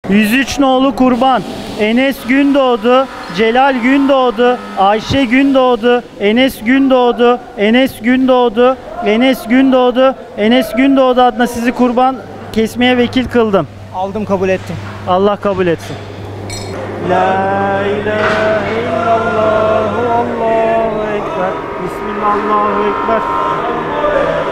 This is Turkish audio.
103 nolu kurban. Enes Gündoğdu, Celal Gündoğdu, Ayşe Gündoğdu, Enes Gündoğdu, Enes Gündoğdu, Enes Gündoğdu, Enes Gündoğdu adına sizi kurban kesmeye vekil kıldım. Aldım, kabul ettim. Allah kabul etsin. La ilahe illallah, Allahu ekber. Bismillahirrahmanirrahim.